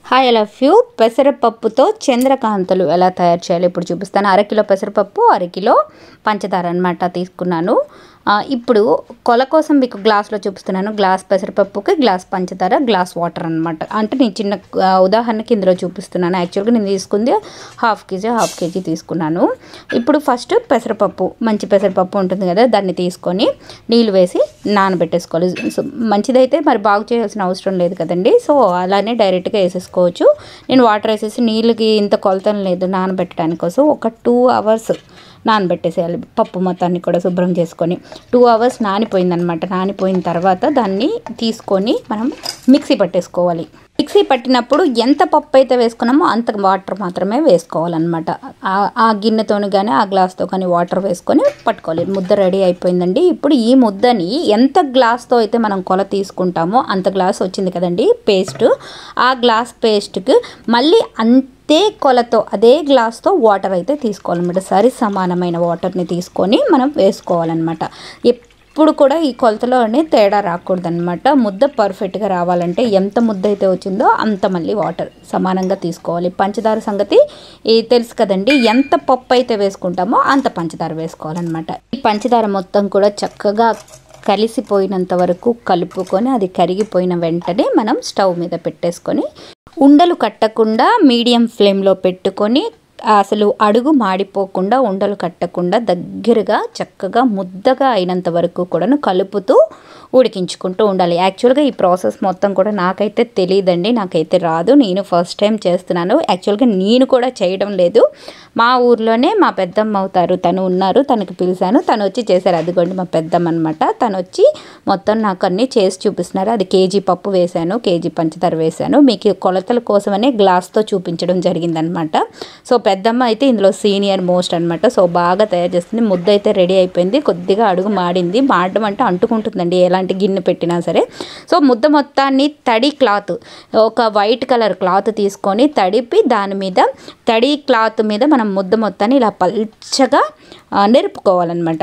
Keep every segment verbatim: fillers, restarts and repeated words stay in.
Hi, I love you. పెసరపప్పుతో చంద్రకాంతలు ఎలా తయారు చేయాలో ఇప్పుడు చూపిస్తాను. అరకిలో పెసరపప్పు, అరకిలో పంచదార అనమాట తీసుకున్నాను. ఇప్పుడు కొల కోసం మీకు గ్లాస్లో చూపిస్తున్నాను. గ్లాస్ పెసరపప్పుకి గ్లాస్ పంచదార, గ్లాస్ వాటర్ అనమాట. అంటే నేను చిన్న ఉదాహరణకి ఇందులో చూపిస్తున్నాను. యాక్చువల్గా నేను తీసుకుంది హాఫ్ కేజీ హాఫ్ కేజీ తీసుకున్నాను. ఇప్పుడు ఫస్ట్ పెసరపప్పు, మంచి పెసరపప్పు ఉంటుంది కదా, దాన్ని తీసుకొని నీళ్ళు వేసి నానబెట్టేసుకోవాలి. సో మంచిదైతే మరి బాగు చేయాల్సిన అవసరం లేదు కదండి. సో అలానే డైరెక్ట్గా వేసేసుకోవచ్చు. నేను వాటర్ వేసేసి నీళ్ళకి ఇంత కొలతలు లేదు నానబెట్టడానికి కోసం. ఒక టూ అవర్స్ నానబెట్టేసేయాలి. పప్పు మొత్తాన్ని కూడా శుభ్రం చేసుకొని టూ అవర్స్ నానిపోయిందనమాట. నానిపోయిన తర్వాత దాన్ని తీసుకొని మనం మిక్సీ పట్టేసుకోవాలి. మిక్సీ పట్టినప్పుడు ఎంత పప్పు అయితే వేసుకున్నామో అంత వాటర్ మాత్రమే వేసుకోవాలన్నమాట. ఆ గిన్నెతోని కానీ ఆ గ్లాస్తో కానీ వాటర్ వేసుకొని పట్టుకోవాలి. ముద్ద రెడీ అయిపోయిందండి. ఇప్పుడు ఈ ముద్దని ఎంత గ్లాస్తో అయితే మనం కొల తీసుకుంటామో అంత గ్లాస్ వచ్చింది కదండి పేస్ట్. ఆ గ్లాస్ పేస్ట్కి మళ్ళీ అంత అదే కొలతో అదే గ్లాస్తో వాటర్ అయితే తీసుకోవాలన్నమాట. సరి సమానమైన వాటర్ని తీసుకొని మనం వేసుకోవాలన్నమాట. ఎప్పుడు కూడా ఈ కొలతలోనే తేడా రాకూడదన్నమాట. ముద్ద పర్ఫెక్ట్గా రావాలంటే ఎంత ముద్ద అయితే వచ్చిందో అంత మళ్ళీ వాటర్ సమానంగా తీసుకోవాలి. పంచదార సంగతి తెలుసు కదండి. ఎంత పప్పు అయితే వేసుకుంటామో అంత పంచదార వేసుకోవాలన్నమాట. ఈ పంచదార మొత్తం కూడా చక్కగా కలిసిపోయినంత వరకు కలుపుకొని అది కరిగిపోయిన వెంటనే మనం స్టవ్ మీద పెట్టేసుకొని ఉండలు కట్టకుండా మీడియం ఫ్లేమ్లో పెట్టుకొని అసలు అడుగు మాడిపోకుండా ఉండలు కట్టకుండా దగ్గరగా చక్కగా ముద్దగా అయినంత వరకు కూడాను కలుపుతూ ఉడికించుకుంటూ ఉండాలి. యాక్చువల్గా ఈ ప్రాసెస్ మొత్తం కూడా నాకైతే తెలియదండి, నాకైతే రాదు. నేను ఫస్ట్ టైం చేస్తున్నాను. యాక్చువల్గా నేను కూడా చేయడం లేదు. మా ఊర్లోనే మా పెద్దమ్మ అవుతారు, తను ఉన్నారు, తనకి పిలిచాను, తను వచ్చి చేశారు. అదిగోండి మా పెద్దమ్మ అనమాట. తను వచ్చి మొత్తం నాకు అన్నీ చేసి చూపిస్తున్నారు. అది కేజీ పప్పు వేశాను, కేజీ పంచదార వేశాను. మీకు కొలతల కోసమనే గ్లాస్తో చూపించడం జరిగిందనమాట. సో పెద్దమ్మ అయితే ఇందులో సీనియర్ మోస్ట్ అనమాట. సో బాగా తయారు చేస్తుంది. ముద్ద అయితే రెడీ అయిపోయింది. కొద్దిగా అడుగు మాడింది. మాడడం అంటే అంటుకుంటుందండి ఎలాంటి గిన్నె పెట్టినా సరే. సో ముద్ద మొత్తాన్ని తడి క్లాత్, ఒక వైట్ కలర్ క్లాత్ తీసుకొని తడిపి దాని మీద తడి క్లాత్ మీద మనం ముద్ద మొత్తాన్ని ఇలా పల్చగా నెరుపుకోవాలన్నమాట.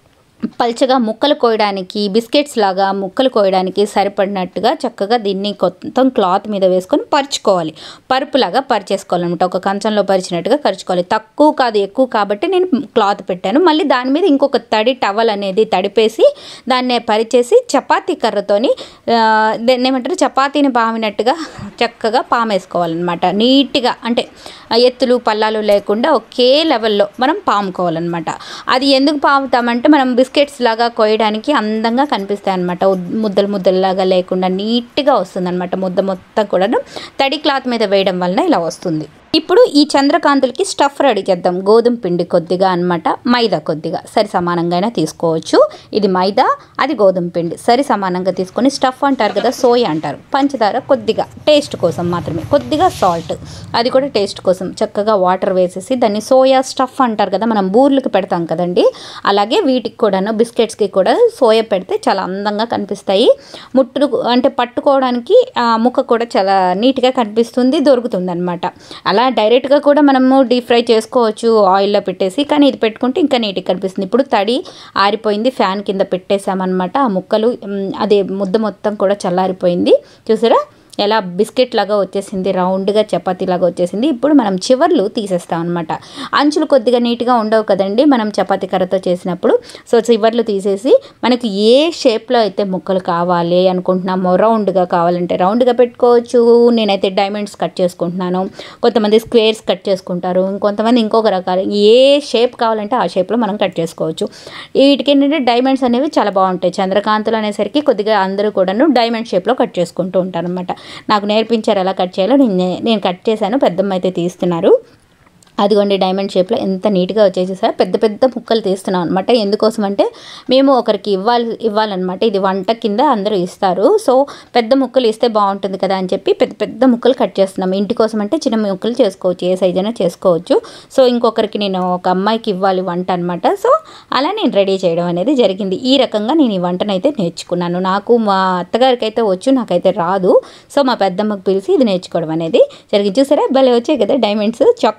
పల్చగా ముక్కలు కోయడానికి, బిస్కెట్స్ లాగా ముక్కలు కోయడానికి సరిపడినట్టుగా చక్కగా దీన్ని మొత్తం క్లాత్ మీద వేసుకొని పరుచుకోవాలి. పరుపులాగా పరిచేసుకోవాలన్నమాట. ఒక కంచంలో పరిచినట్టుగా పరుచుకోవాలి. తక్కువ కాదు ఎక్కువ కాబట్టి నేను క్లాత్ పెట్టాను. మళ్ళీ దాని మీద ఇంకొక తడి టవల్ అనేది తడిపేసి దాన్ని పరిచేసి చపాతీ కర్రతోని దాన్ని ఏమంటారు చపాతీని పామినట్టుగా చక్కగా పామేసుకోవాలన్నమాట. నీట్గా అంటే ఎత్తులు పల్లాలు లేకుండా ఒకే లెవెల్లో మనం పాముకోవాలన్నమాట. అది ఎందుకు పాముతామంటే మనం బిస్కెట్స్ లాగా కోయడానికి అందంగా కనిపిస్తాయి అన్నమాట. ముద్దలు ముద్దల్లాగా లేకుండా నీట్గా వస్తుంది అనమాట. ముద్ద మొత్తం కూడా తడి క్లాత్ మీద వేయడం వలన ఇలా వస్తుంది. ఇప్పుడు ఈ చంద్రకాంతులకి స్టఫ్ రెడీ చేద్దాం. గోధుమ పిండి కొద్దిగా అనమాట, మైదా కొద్దిగా సరి సమానంగా తీసుకోవచ్చు. ఇది మైదా, అది గోధుమ పిండి సరి సమానంగా తీసుకొని స్టఫ్ అంటారు కదా, సోయా అంటారు. పంచదార కొద్దిగా టేస్ట్ కోసం మాత్రమే, కొద్దిగా సాల్ట్ అది కూడా టేస్ట్ కోసం చక్కగా వాటర్ వేసేసి దాన్ని సోయా స్టఫ్ అంటారు కదా, మనం బూర్లకు పెడతాం కదండి, అలాగే వీటికి కూడాను బిస్కెట్స్కి కూడా సోయా పెడితే చాలా అందంగా కనిపిస్తాయి. ముట్టు అంటే పట్టుకోవడానికి ముక్క కూడా చాలా నీట్గా కనిపిస్తుంది, దొరుకుతుంది అనమాట. అలా డైరెక్ట్గా కూడా మనము డీప్ ఫ్రై చేసుకోవచ్చు ఆయిల్లో పెట్టేసి, కానీ ఇది పెట్టుకుంటే ఇంకా నీట్గా కనిపిస్తుంది. ఇప్పుడు తడి ఆరిపోయింది, ఫ్యాన్ కింద పెట్టేసామన్నమాట. ఆ ముక్కలు అదే ముద్ద మొత్తం కూడా చల్లారిపోయింది. చూసారా ఎలా బిస్కెట్ లాగా వచ్చేసింది, రౌండ్గా చపాతీ లాగా వచ్చేసింది. ఇప్పుడు మనం చివర్లు తీసేస్తాం అనమాట. అంచులు కొద్దిగా నీట్గా ఉండవు కదండి మనం చపాతీ కర్రతో చేసినప్పుడు. సో చివర్లు తీసేసి మనకి ఏ షేప్లో అయితే ముక్కలు కావాలి అనుకుంటున్నామో, రౌండ్గా కావాలంటే రౌండ్గా పెట్టుకోవచ్చు. నేనైతే డైమండ్స్ కట్ చేసుకుంటున్నాను, కొంతమంది స్క్వేర్స్ కట్ చేసుకుంటారు, ఇంకొంతమంది ఇంకొక రకాలు ఏ షేప్ కావాలంటే ఆ షేప్లో మనం కట్ చేసుకోవచ్చు. వీటికి ఏంటంటే డైమండ్స్ అనేవి చాలా బాగుంటాయి. చంద్రకాంతులు అనేసరికి కొద్దిగా అందరూ కూడాను డైమండ్ షేప్లో కట్ చేసుకుంటూ ఉంటారు అనమాట. నాకు నేర్పించారు ఎలా కట్ చేయాలో. నేను నేను కట్ చేశాను, పెద్దమ్మ అయితే తీస్తున్నారు. అదిగోండి డైమండ్ షేప్లో ఎంత నీట్గా వచ్చేసేసారు. పెద్ద పెద్ద ముక్కలు తీస్తున్నాం అనమాట. ఎందుకోసం అంటే మేము ఒకరికి ఇవ్వాలి ఇవ్వాలన్నమాట. ఇది వంట కింద అందరూ ఇస్తారు. సో పెద్ద ముక్కలు ఇస్తే బాగుంటుంది కదా అని చెప్పి పెద్ద పెద్ద ముక్కలు కట్ చేస్తున్నాం. ఇంటి కోసం అంటే చిన్న ముక్కలు చేసుకోవచ్చు, ఏ సైజ్ అయినా చేసుకోవచ్చు. సో ఇంకొకరికి నేను ఒక అమ్మాయికి ఇవ్వాలి వంట అనమాట. సో అలా నేను రెడీ చేయడం అనేది జరిగింది. ఈ రకంగా నేను ఈ వంటనైతే నేర్చుకున్నాను. నాకు మా అత్తగారికి అయితే వచ్చు, నాకైతే రాదు. సో మా పెద్దమ్మకి పిలిచి ఇది నేర్చుకోవడం అనేది జరిగింది. చూసారా భలే వచ్చాయి కదా డైమండ్స్, చాక్లెట్స్ లాగా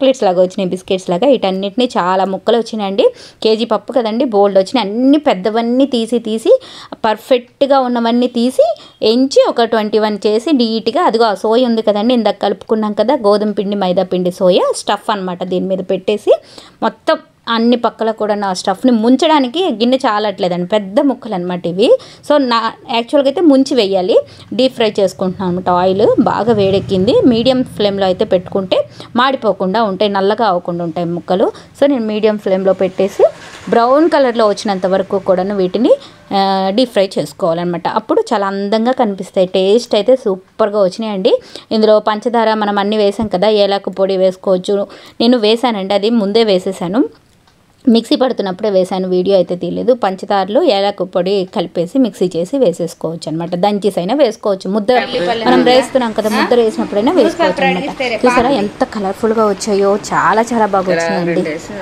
వచ్చినాయి బిస్కెట్స్ లాగా. వీటన్నిటిని చాలా ముక్కలు వచ్చినాయండి. కేజీ పప్పు కదండి, బోల్డ్ వచ్చినాయి. అన్ని పెద్దవన్నీ తీసి తీసి పర్ఫెక్ట్గా ఉన్నవన్నీ తీసి ఎంచి ఒక ట్వంటీ వన్ చేసి నీట్గా, అదిగో ఆ సోయ ఉంది కదండి, ఇందాక కలుపుకున్నాం కదా గోధుమ పిండి మైదా పిండి సోయా స్టఫ్ అనమాట, దీని మీద పెట్టేసి మొత్తం అన్ని పక్కల కూడా నా స్టఫ్ని ముంచడానికి గిన్నె చాలట్లేదండి, పెద్ద ముక్కలు అనమాట ఇవి. సో నా యాక్చువల్గా అయితే ముంచి వేయాలి. డీప్ ఫ్రై చేసుకుంటున్నాను అనమాట. ఆయిల్ బాగా వేడెక్కింది. మీడియం ఫ్లేమ్లో అయితే పెట్టుకుంటే మాడిపోకుండా ఉంటాయి, నల్లగా అవ్వకుండా ఉంటాయి ముక్కలు. సో నేను మీడియం ఫ్లేమ్లో పెట్టేసి బ్రౌన్ కలర్లో వచ్చినంత వరకు కూడాను వీటిని డీప్ ఫ్రై చేసుకోవాలన్నమాట. అప్పుడు చాలా అందంగా కనిపిస్తాయి. టేస్ట్ అయితే సూపర్గా వచ్చినాయండి. ఇందులో పంచదార మనం అన్నీ వేసాం కదా, ఏలాకు పొడి వేసుకోవచ్చు. నేను వేసానండి, అది ముందే వేసేసాను, మిక్సీ పడుతున్నప్పుడే వేసాను, వీడియో అయితే తీయలేదు. పంచదారలు ఏలాకు పొడి కలిపేసి మిక్సీ చేసి వేసేసుకోవచ్చు అనమాట. దంచేసి అయినా వేసుకోవచ్చు, ముద్ద మనం వేస్తున్నాం కదా, ముద్ద వేసినప్పుడైనా వేసుకోవచ్చు అనమాట. చూసారా ఎంత కలర్ఫుల్గా వచ్చాయో, చాలా చాలా బాగా వచ్చినాయండి.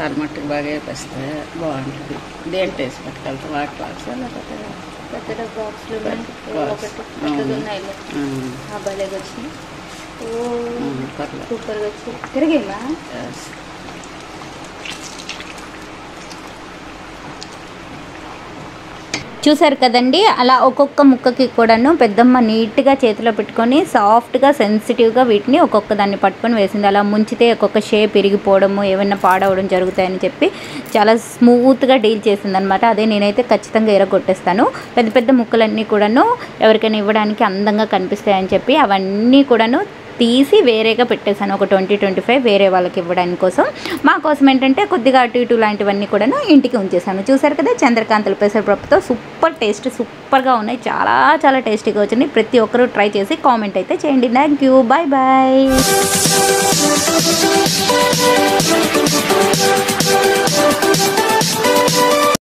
సూపర్గా వచ్చి తిరిగిందా? చూసారు కదండి, అలా ఒక్కొక్క ముక్కకి కూడాను పెద్దమ్మ నీట్గా చేతిలో పెట్టుకొని సాఫ్ట్గా సెన్సిటివ్గా వీటిని ఒక్కొక్క దాన్ని పట్టుకొని వేసింది. అలా ముంచితే ఒక్కొక్క షేప్ ఇరిగిపోవడము, ఏమైనా పాడవడం జరుగుతాయని చెప్పి చాలా స్మూత్గా డీల్ చేసింది అనమాట. అదే నేనైతే ఖచ్చితంగా ఎరగొట్టేస్తాను. పెద్ద పెద్ద ముక్కలన్నీ కూడాను ఎవరికైనా ఇవ్వడానికి అందంగా కనిపిస్తాయని చెప్పి అవన్నీ కూడాను తీసి వేరేగా పెట్టేశాను. ఒక ట్వంటీ ట్వంటీ ఫైవ్ వేరే వాళ్ళకి ఇవ్వడానికి కోసం, మా కోసం ఏంటంటే కొద్దిగా అటు ఇటు లాంటివన్నీ కూడాను ఇంటికి ఉంచేసాను. చూసారు కదా, చంద్రకాంతలు పెసరపప్పుతో సూపర్ టేస్ట్, సూపర్గా ఉన్నాయి, చాలా చాలా టేస్టీగా వచ్చినాయి. ప్రతి ఒక్కరూ ట్రై చేసి కామెంట్ అయితే చేయండి. Thank you, bye bye.